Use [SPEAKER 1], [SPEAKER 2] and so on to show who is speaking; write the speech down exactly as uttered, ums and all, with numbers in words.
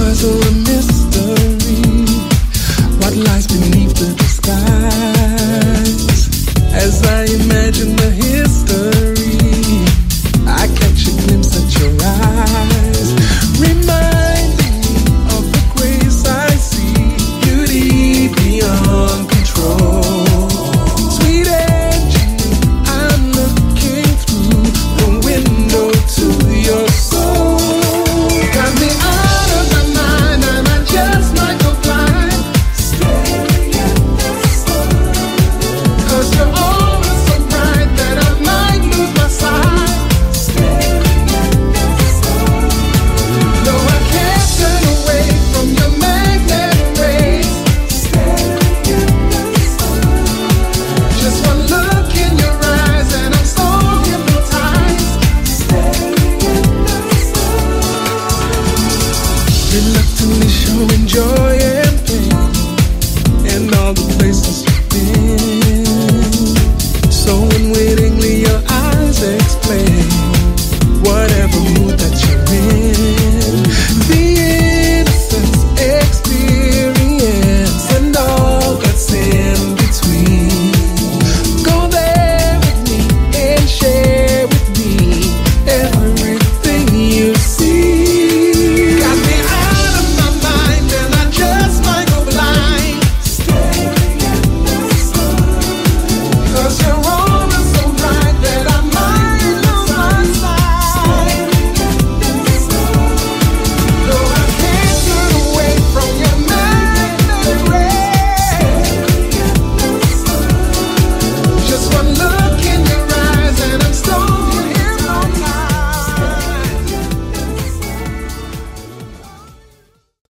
[SPEAKER 1] puzzle, a mystery. What lies beneath the disguise? As I imagine the history, I catch a glimpse at your eyes, reminding me of the grace I see, beauty beyond control. Sweet angel, I'm looking through the window to your soul. Got me out of my mind and I just might go blind, staring at the sun. Cause you're always so bright that I might lose my sight, staring at the sun. No, I can't turn away from your magnetic rays, staring at the sun. Just one look in your eyes and I'm so hypnotized, staring at the sun. Reluctantly showing joy and pain in all the places you've been. So unwittingly your eyes explain